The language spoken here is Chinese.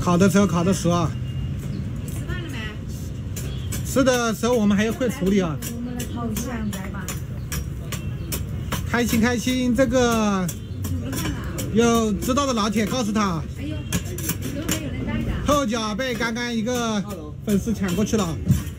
烤的时候烤的熟啊。 吃饭了没？ 吃的时候我们还要会处理啊。 我们来烤一下，来吧。 开心开心，这个有知道的老铁告诉他， 哎呦，都没有人带的。 后脚被刚刚一个粉丝抢过去了。